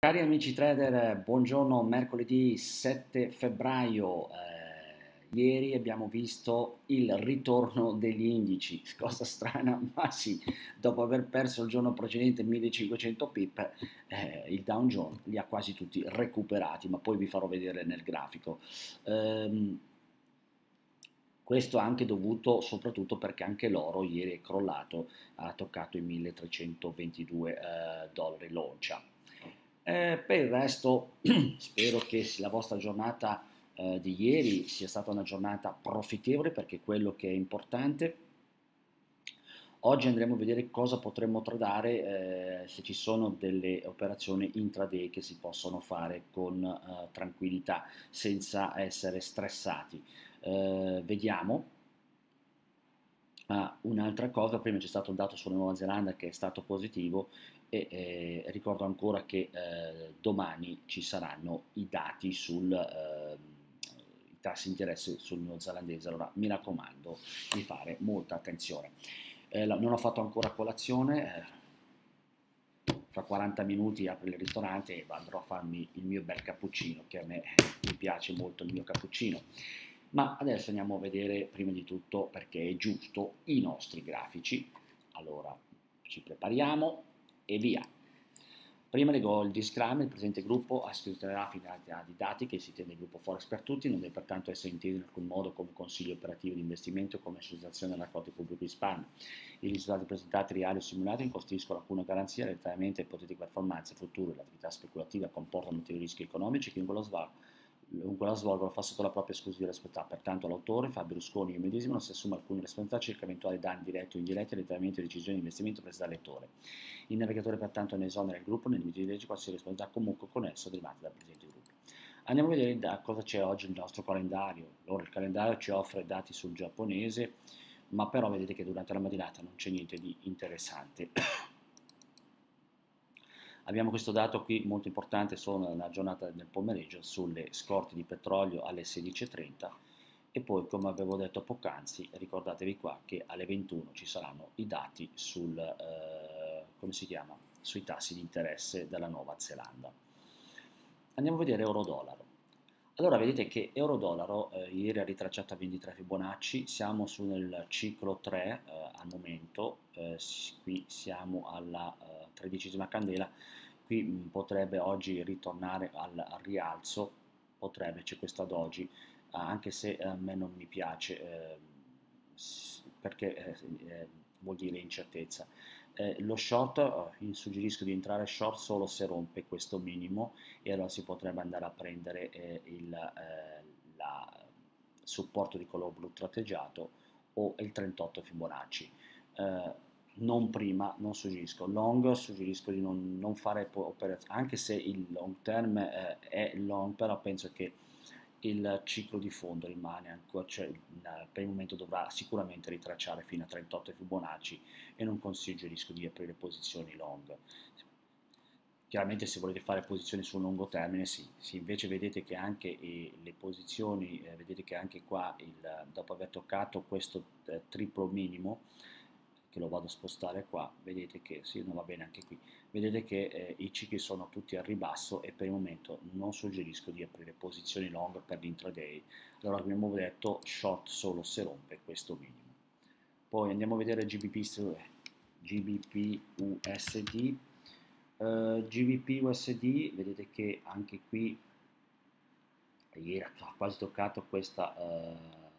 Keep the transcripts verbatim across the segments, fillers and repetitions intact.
Cari amici trader, buongiorno, mercoledì sette febbraio. Eh, ieri abbiamo visto il ritorno degli indici, cosa strana, ma sì, dopo aver perso il giorno precedente millecinquecento pip, eh, il Dow Jones li ha quasi tutti recuperati, ma poi vi farò vedere nel grafico. Ehm, Questo anche dovuto soprattutto perché anche l'oro ieri è crollato, ha toccato i milletrecentoventidue eh, dollari l'oncia. Eh, per il resto spero che la vostra giornata eh, di ieri sia stata una giornata profittevole, perché è quello che è importante. Oggi andremo a vedere cosa potremmo tradare, eh, se ci sono delle operazioni intraday che si possono fare con eh, tranquillità, senza essere stressati. Eh, vediamo. Ah, un'altra cosa, prima c'è stato un dato sulla Nuova Zelanda che è stato positivo e eh, ricordo ancora che eh, domani ci saranno i dati sul eh, i tassi di interesse sul neozelandese, allora mi raccomando di fare molta attenzione. Eh, la- non ho fatto ancora colazione, eh, fra quaranta minuti apro il ristorante e andrò a farmi il mio bel cappuccino, che a me eh, mi piace molto il mio cappuccino. Ma adesso andiamo a vedere prima di tutto, perché è giusto, i nostri grafici. Allora ci prepariamo e via. Prima leggo il disclaimer: il presente gruppo ascolterà finalità di dati che si tiene il gruppo Forex per tutti, non deve pertanto essere inteso in alcun modo come consiglio operativo di investimento o come associazione alla quota pubblico ispano. I risultati presentati, reali o simulati, non costituiscono alcuna garanzia relativamente a ipotetiche performance future. L'attività speculativa comporta notevoli rischi economici che in quello svago Lungo la svolgono fa sotto la propria esclusiva responsabilità. Pertanto l'autore, Fabio Rusconi e io medesimo non si assume alcune responsabilità circa eventuali danni diretti o indiretti relativamente alle decisioni di investimento prese dal lettore. Il navigatore pertanto ne esonera il gruppo nel limite di legge qualsiasi responsabilità comunque connesso derivante dal presente gruppo. Andiamo a vedere da cosa c'è oggi il nostro calendario. Allora, il calendario ci offre dati sul giapponese, ma però vedete che durante la mattinata non c'è niente di interessante. Abbiamo questo dato qui molto importante solo nella giornata del pomeriggio sulle scorte di petrolio alle sedici e trenta, e poi, come avevo detto poc'anzi, ricordatevi qua che alle ventuno ci saranno i dati sul, eh, come si chiama? Sui tassi di interesse della Nuova Zelanda. Andiamo a vedere euro-dollaro. Allora vedete che euro-dollaro eh, ieri ha ritracciato a ventitré Fibonacci, siamo su nel ciclo tre eh, al momento, eh, qui siamo alla eh, tredicesima candela, qui mh, potrebbe oggi ritornare al, al rialzo, potrebbe, c'è questa doji, eh, anche se eh, a me non mi piace, eh, perché eh, eh, vuol dire incertezza. Eh, lo short, eh, suggerisco di entrare short solo se rompe questo minimo, e allora si potrebbe andare a prendere eh, il eh, la supporto di colore blu tratteggiato o il trentotto Fibonacci. Eh, non prima, non suggerisco. Long, suggerisco di non, non fare operazioni, anche se il long term eh, è long, però penso che il ciclo di fondo rimane ancora, cioè in, per il momento dovrà sicuramente ritracciare fino a trentotto Fibonacci, e non consiglierisco di aprire posizioni long. Chiaramente se volete fare posizioni sul lungo termine sì, sì, invece vedete che anche eh, le posizioni, eh, vedete che anche qua, il, dopo aver toccato questo eh, triplo minimo, che lo vado a spostare qua, vedete che sì, non va bene anche qui, vedete che eh, i cicli sono tutti al ribasso, e per il momento non suggerisco di aprire posizioni long per l'intraday. Allora abbiamo detto short solo se rompe questo minimo. Poi andiamo a vedere G B P, G B P U S D. Uh, G B P U S D, vedete che anche qui ieri ha quasi toccato questo uh,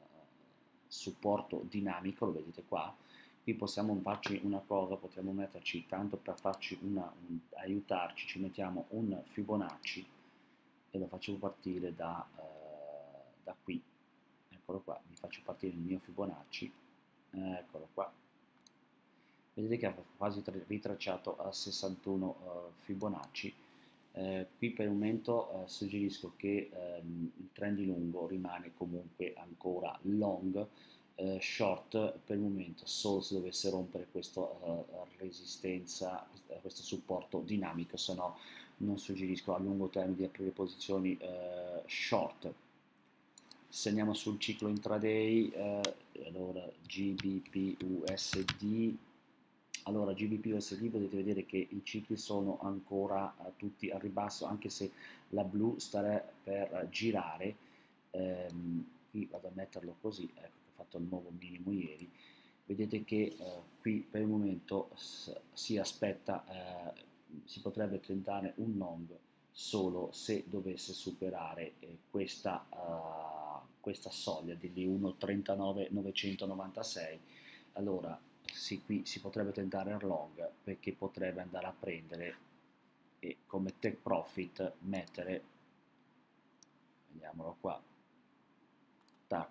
supporto dinamico, lo vedete qua. Qui possiamo farci una cosa, potremmo metterci, tanto per farci una, un, aiutarci, ci mettiamo un Fibonacci e lo faccio partire da, uh, da qui. Eccolo qua, mi faccio partire il mio Fibonacci, eccolo qua. Vedete che ha quasi ritracciato a sessantuno uh, Fibonacci. Eh, qui per il momento eh, suggerisco che ehm, il trend di lungo rimane comunque ancora long, eh, short per il momento solo se dovesse rompere questa uh, resistenza, questo supporto dinamico, se no non suggerisco a lungo termine di aprire posizioni eh, short. Se andiamo sul ciclo intraday, eh, allora G B P U S D, Allora, G B P U S D potete vedere che i cicli sono ancora eh, tutti al ribasso, anche se la blu sta per girare. Ehm, qui vado a metterlo così, ecco che ho fatto il nuovo minimo ieri. Vedete che eh, qui per il momento si aspetta, eh, si potrebbe tentare un long solo se dovesse superare eh, questa, uh, questa soglia di uno virgola trentanove novecentonovantasei. Allora sì, qui si potrebbe tentare il long perché potrebbe andare a prendere e come take profit mettere, vediamolo qua, tac,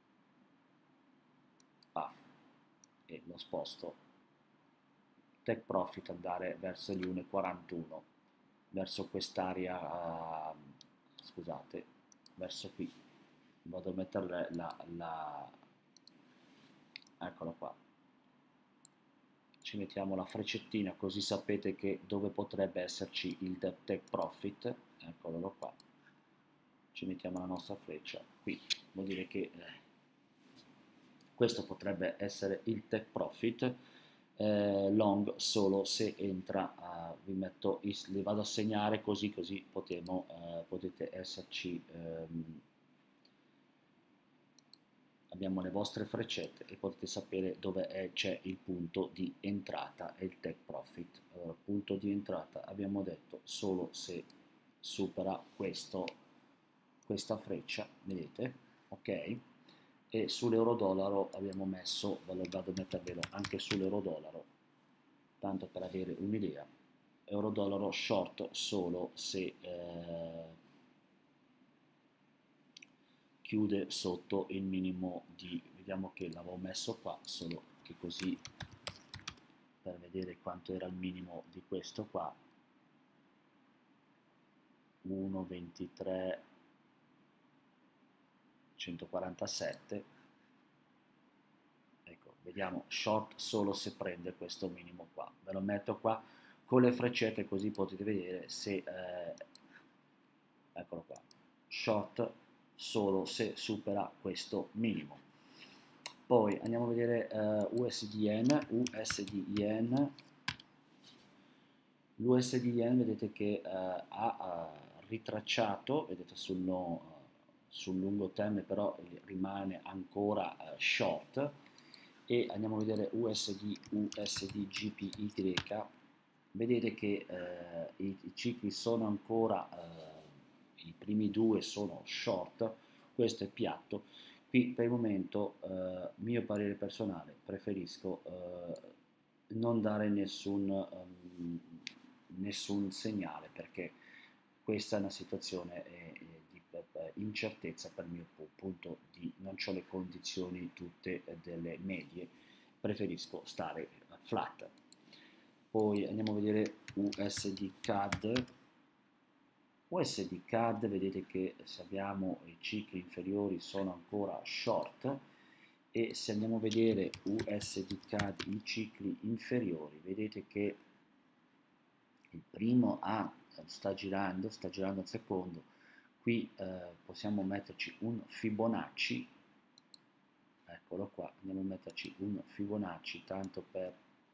puff, e lo sposto, take profit andare verso gli uno virgola quarantuno, verso quest'area, uh, scusate, verso qui, vado a mettere la, la, eccola qua, ci mettiamo la freccettina così sapete che dove potrebbe esserci il take profit, eccolo qua, ci mettiamo la nostra freccia qui, vuol dire che eh, questo potrebbe essere il take profit eh, long solo se entra, uh, vi metto, li vado a segnare così così potemo, uh, potete esserci, um, abbiamo le vostre freccette e potete sapere dove c'è il punto di entrata e il take profit. Allora, punto di entrata abbiamo detto solo se supera questo, questa freccia, vedete, ok? E sull'euro dollaro abbiamo messo, vado a mettervelo anche sull'euro dollaro, tanto per avere un'idea, euro dollaro short solo se eh, chiude sotto il minimo di, vediamo che l'avevo messo qua, solo che così per vedere quanto era il minimo di questo qua, uno virgola ventitré centoquarantasette, ecco, vediamo short solo se prende questo minimo qua, ve lo metto qua con le freccette così potete vedere se, eh, eccolo qua, short solo se supera questo minimo. Poi andiamo a vedere uh, U S D Yen, U S D Yen, l'U S D Yen vedete che uh, ha uh, ritracciato, vedete sul, no, uh, sul lungo termine però rimane ancora uh, short, e andiamo a vedere U S D, U S D G P Y, vedete che uh, i, i cicli sono ancora, uh, i primi due sono short, questo è piatto. Qui per il momento, eh, mio parere personale, preferisco eh, non dare nessun, um, nessun segnale perché questa è una situazione eh, di eh, incertezza per il mio punto di non ho le condizioni tutte eh, delle medie, preferisco stare flat. Poi andiamo a vedere U S D C A D. U S D C A D, vedete che se abbiamo i cicli inferiori sono ancora short, e se andiamo a vedere U S D C A D i cicli inferiori, vedete che il primo A sta girando, sta girando il secondo, qui eh, possiamo metterci un Fibonacci, eccolo qua, andiamo a metterci un Fibonacci tanto per,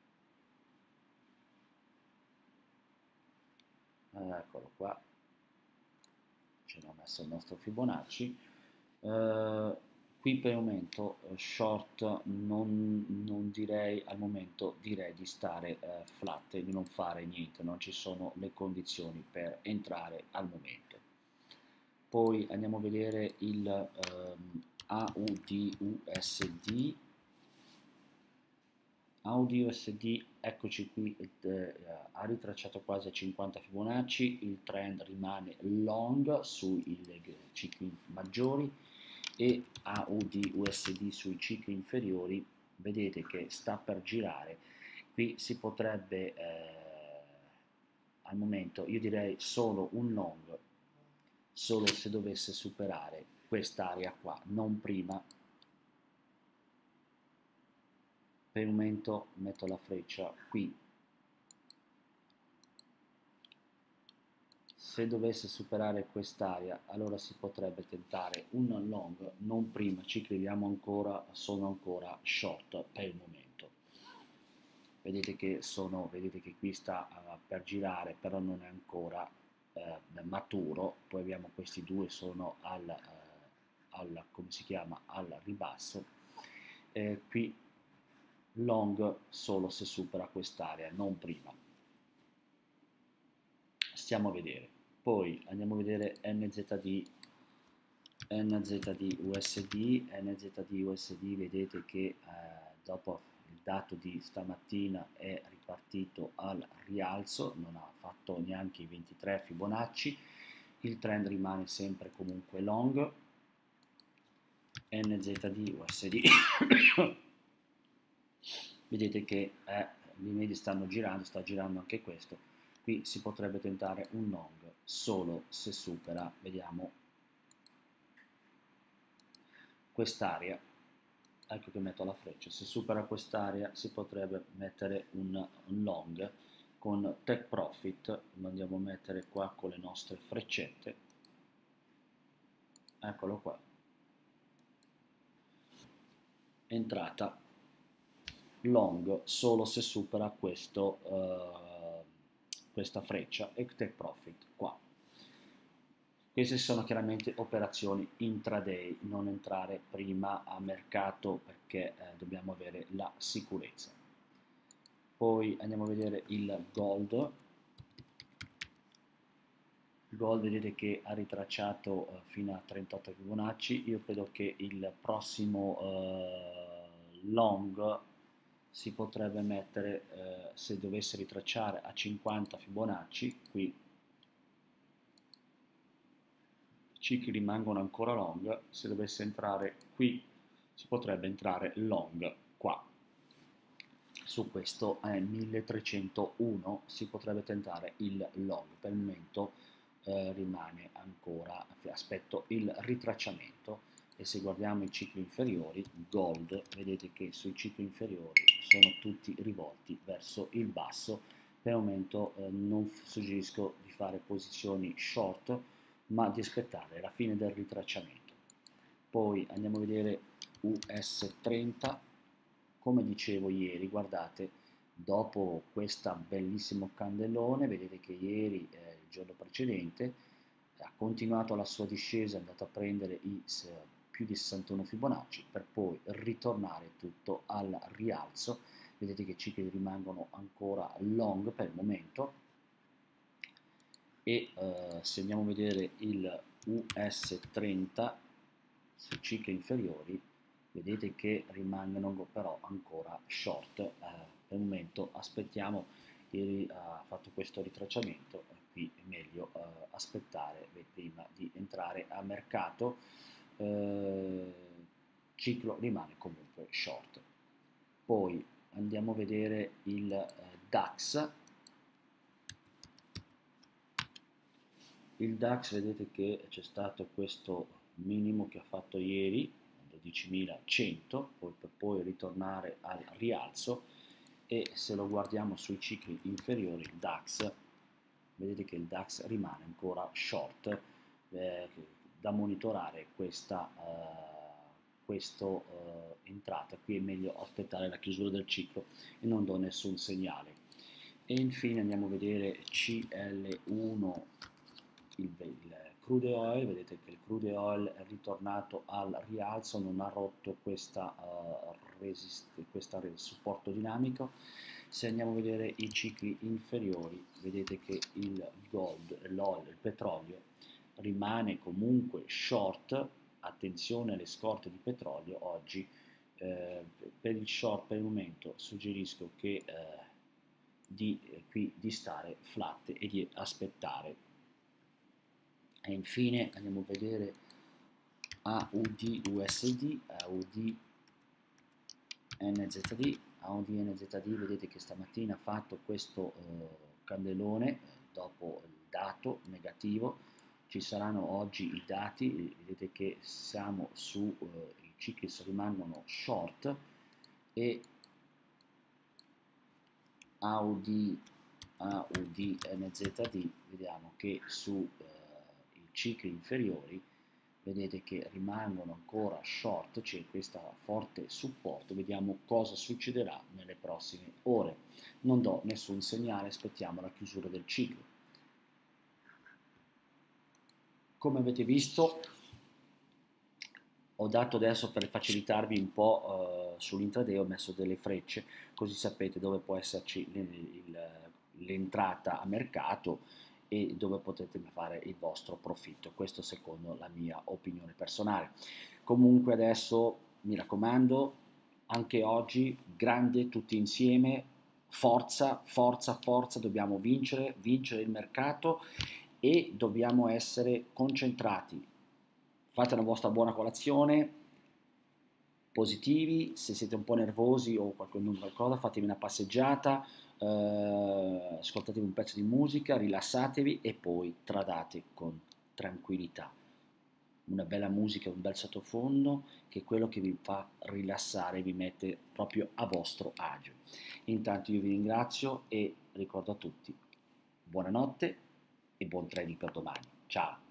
eccolo qua, ce l'ho messo il nostro Fibonacci. Uh, qui per il momento uh, short non, non direi, al momento direi di stare uh, flat e di non fare niente, non ci sono le condizioni per entrare al momento. Poi andiamo a vedere il um, A U D U S D. A U D U S D, eccoci qui, eh, ha ritracciato quasi a cinquanta Fibonacci, il trend rimane long sui cicli maggiori, e A U D U S D sui cicli inferiori, vedete che sta per girare. Qui si potrebbe, eh, al momento, io direi solo un long, solo se dovesse superare quest'area qua, non prima. Per il momento metto la freccia qui, se dovesse superare quest'area allora si potrebbe tentare un long, non prima, ci crediamo ancora, sono ancora short per il momento. vedete che, sono, vedete che qui sta uh, per girare, però non è ancora uh, maturo. Poi abbiamo questi due, sono al, uh, al, come si chiama, al ribasso. Eh, qui long solo se supera quest'area, non prima. Stiamo a vedere. Poi andiamo a vedere N Z D, N Z D U S D, N Z D U S D, vedete che eh, dopo il dato di stamattina è ripartito al rialzo, non ha fatto neanche i ventitré Fibonacci, il trend rimane sempre comunque long. N Z D U S D vedete che eh, i medi stanno girando, sta girando anche questo. Qui si potrebbe tentare un long solo se supera, vediamo, quest'area. Ecco che metto la freccia, se supera quest'area si potrebbe mettere un, un long con take profit. Lo andiamo a mettere qua con le nostre freccette, eccolo qua, entrata long solo se supera questo, uh, questa freccia, e take profit qua. Queste sono chiaramente operazioni intraday, non entrare prima a mercato perché eh, dobbiamo avere la sicurezza. Poi andiamo a vedere il gold. Il gold vedete che ha ritracciato eh, fino a trentotto Fibonacci. Io credo che il prossimo eh, long si potrebbe mettere, eh, se dovesse ritracciare a cinquanta Fibonacci, qui cicli rimangono ancora long. Se dovesse entrare qui si potrebbe entrare long qua su questo eh, milletrecentouno, si potrebbe tentare il long. Per il momento eh, rimane ancora, aspetto il ritracciamento. E se guardiamo i cicli inferiori, gold, vedete che sui cicli inferiori sono tutti rivolti verso il basso. Per il momento eh, non suggerisco di fare posizioni short, ma di aspettare la fine del ritracciamento. Poi andiamo a vedere U S trenta. Come dicevo ieri, guardate, dopo questo bellissimo candellone, vedete che ieri, eh, il giorno precedente, ha continuato la sua discesa, è andato a prendere i eh, più di sessantuno Fibonacci per poi ritornare tutto al rialzo. Vedete che i cicli rimangono ancora long per il momento. E eh, se andiamo a vedere il U S trenta sui cicli inferiori, vedete che rimangono però ancora short. Eh, per il momento aspettiamo. Ieri ha fatto questo ritracciamento, e qui è meglio eh, aspettare prima di entrare a mercato. Eh, ciclo rimane comunque short. Poi andiamo a vedere il eh, DAX. Il DAX, vedete che c'è stato questo minimo che ha fatto ieri, dodicimilacento, poi per poi ritornare al rialzo. E se lo guardiamo sui cicli inferiori, il DAX, vedete che il DAX rimane ancora short. Eh, da monitorare questa eh, questo, eh, entrata. Qui è meglio aspettare la chiusura del ciclo e non do nessun segnale. E infine andiamo a vedere C L uno, il, il crude oil. Vedete che il crude oil è ritornato al rialzo, non ha rotto questa, uh, resist, questa supporto dinamico. Se andiamo a vedere i cicli inferiori, vedete che il gold, l'olio, il petrolio rimane comunque short. Attenzione alle scorte di petrolio oggi. Eh, per il short per il momento suggerisco che eh, di, eh, qui di stare flat e di aspettare. E infine andiamo a vedere A U D U S D, A U D N Z D. A U D N Z D, vedete che stamattina ha fatto questo eh, candellone eh, dopo il dato negativo. Ci saranno oggi i dati, vedete che siamo su, eh, i cicli rimangono short. E A U D, A U D N Z D, vediamo che su eh, i cicli inferiori, vedete che rimangono ancora short, c'è questo forte supporto, vediamo cosa succederà nelle prossime ore. Non do nessun segnale, aspettiamo la chiusura del ciclo. Come avete visto, ho dato adesso, per facilitarvi un po' eh, sull'intraday, ho messo delle frecce, così sapete dove può esserci l'entrata a mercato e dove potete fare il vostro profitto. Questo secondo la mia opinione personale. Comunque adesso mi raccomando, anche oggi grande tutti insieme, forza, forza, forza, dobbiamo vincere, vincere il mercato e dobbiamo essere concentrati. Fate una vostra buona colazione, positivi, se siete un po' nervosi o qualcosa, fatevi una passeggiata, eh, ascoltatevi un pezzo di musica, rilassatevi e poi tradate con tranquillità. Una bella musica, un bel sottofondo, che è quello che vi fa rilassare, vi mette proprio a vostro agio. Intanto io vi ringrazio e ricordo a tutti, buonanotte e buon trading per domani. Ciao!